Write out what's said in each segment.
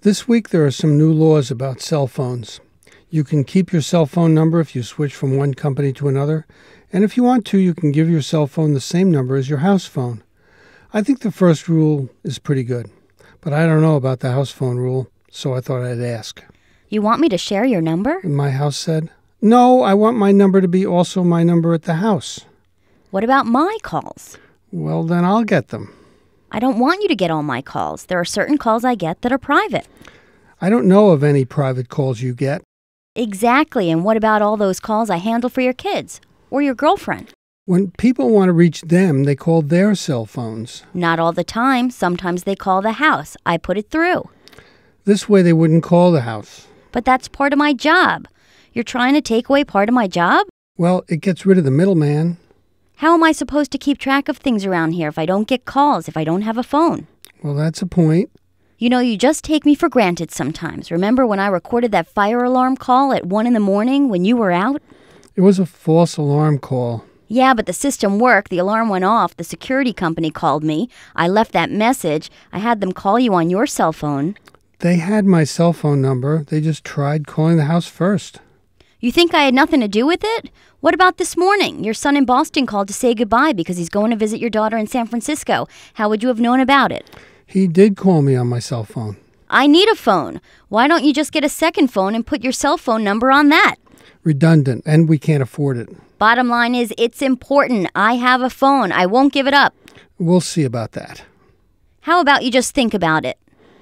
This week there are some new laws about cell phones. You can keep your cell phone number if you switch from one company to another, and if you want to, you can give your cell phone the same number as your house phone. I think the first rule is pretty good, but I don't know about the house phone rule, so I thought I'd ask. You want me to share your number? My house said, "No, I want my number to be also my number at the house." What about my calls? Well, then I'll get them. I don't want you to get all my calls. There are certain calls I get that are private. I don't know of any private calls you get. Exactly, and what about all those calls I handle for your kids or your girlfriend? When people want to reach them, they call their cell phones. Not all the time. Sometimes they call the house. I put it through. This way they wouldn't call the house. But that's part of my job. You're trying to take away part of my job? Well, it gets rid of the middleman. How am I supposed to keep track of things around here if I don't get calls, if I don't have a phone? Well, that's a point. You know, you just take me for granted sometimes. Remember when I recorded that fire alarm call at 1 in the morning when you were out? It was a false alarm call. Yeah, but the system worked. The alarm went off. The security company called me. I left that message. I had them call you on your cell phone. They had my cell phone number. They just tried calling the house first. You think I had nothing to do with it? What about this morning? Your son in Boston called to say goodbye because he's going to visit your daughter in San Francisco. How would you have known about it? He did call me on my cell phone. I need a phone. Why don't you just get a second phone and put your cell phone number on that? Redundant, and we can't afford it. Bottom line is, it's important. I have a phone. I won't give it up. We'll see about that. How about you just think about it?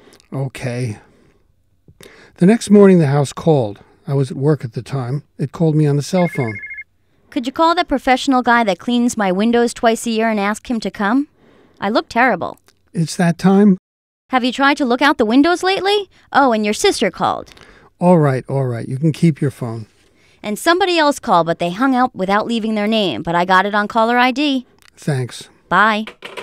Okay. The next morning the house called. I was at work at the time. It called me on the cell phone. Could you call that professional guy that cleans my windows twice a year and ask him to come? I look terrible. It's that time? Have you tried to look out the windows lately? Oh, and your sister called. All right. You can keep your phone. And somebody else called, but they hung up without leaving their name. But I got it on caller ID. Thanks. Bye.